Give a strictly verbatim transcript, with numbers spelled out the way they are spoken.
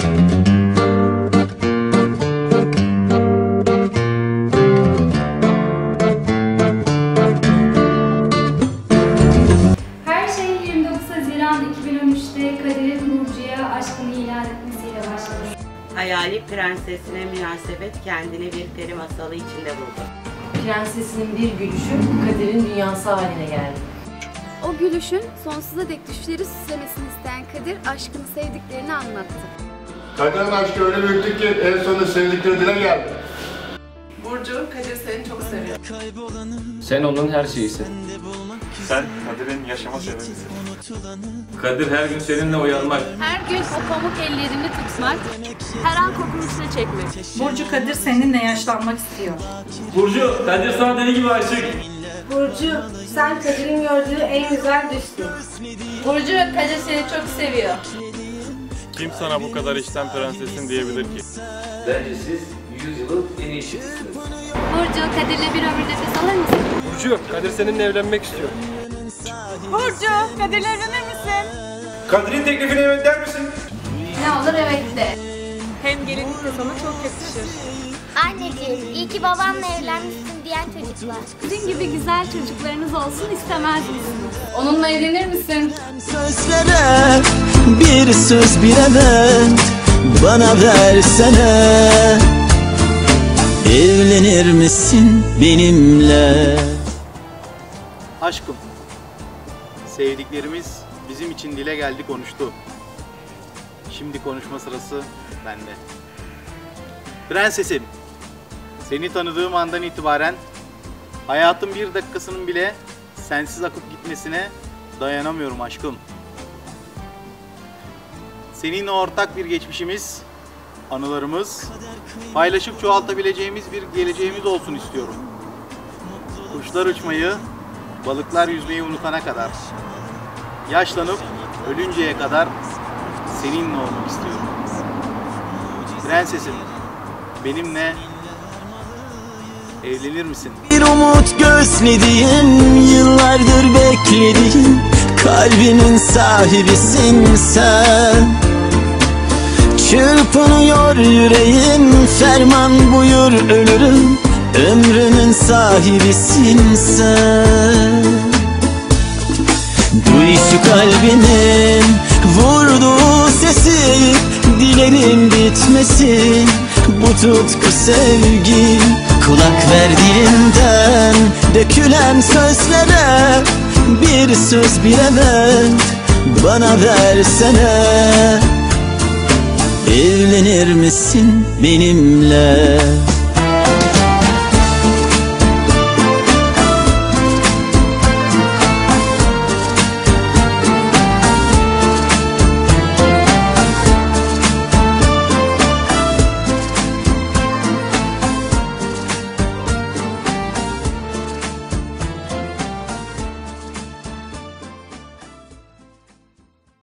Hayali prensesine münasebet kendini bir peri masalı içinde buldu. Prensesinin bir gülüşü Kadir'in dünyası haline geldi. O gülüşün sonsuza dek düşleri süslemesini isteyen Kadir aşkını sevdiklerini anlattı. Kadir'in aşkı öyle büyüktü ki en sonunda sevdikleri dile geldi. Burcu, Kadir seni çok seviyor. Sen onun her şeyisin. Sen Kadir'in yaşama sebebisin. Kadir her gün seninle uyanmak. Her gün o pamuk ellerini tutmak, her an kokusunu çekmek. Burcu, Kadir seninle yaşlanmak istiyor. Burcu, Kadir sana deli gibi aşık. Burcu, sen Kadir'in gördüğü en güzel düştün. Burcu, Kadir seni çok seviyor. Kim sana bu kadar içten prensesin diyebilir ki? Bence siz yüzyılın en iyi çiftisiniz. Burcu, Kadir'le bir ömür nefes alır mısın? Burcu, Kadir seninle evlenmek istiyor. Burcu, Kadir'le evlenir misin? Kadir'in teklifine evet der misin? Ne olur evet de. Hem gelinlik de sana çok yakışır. Anneciğim, iyi ki babanla evlenmişsin diyen çocuklar. Sizin gibi güzel çocuklarınız olsun istemez misiniz? Onunla evlenir misin? Sözlere bir söz bir evet bana versene. Evlenir misin benimle? Aşkım, sevdiklerimiz bizim için dile geldi, konuştu. Şimdi konuşma sırası bende. Prensesim, seni tanıdığım andan itibaren hayatın bir dakikasının bile sensiz akıp gitmesine dayanamıyorum aşkım. Seninle ortak bir geçmişimiz, anılarımız, paylaşıp çoğaltabileceğimiz bir geleceğimiz olsun istiyorum. Kuşlar uçmayı, balıklar yüzmeyi unutana kadar, yaşlanıp ölünceye kadar seninle olmak istiyorum. Prensesim, benimle evlenir misin? Bir umut gözlediğim, yıllardır beklediğim, kalbimin sahibisin sen. Çırpınıyor yüreğim, ferman buyur ölürüm, ömrümün sahibisin sen. Duy şu kalbimin vurduğu sesi, dilerim bitmesin bu tutku sevgi. Kulak verdiğinden dökülen sözlere bir söz bir evet bana versene. Evlenir misin benimle?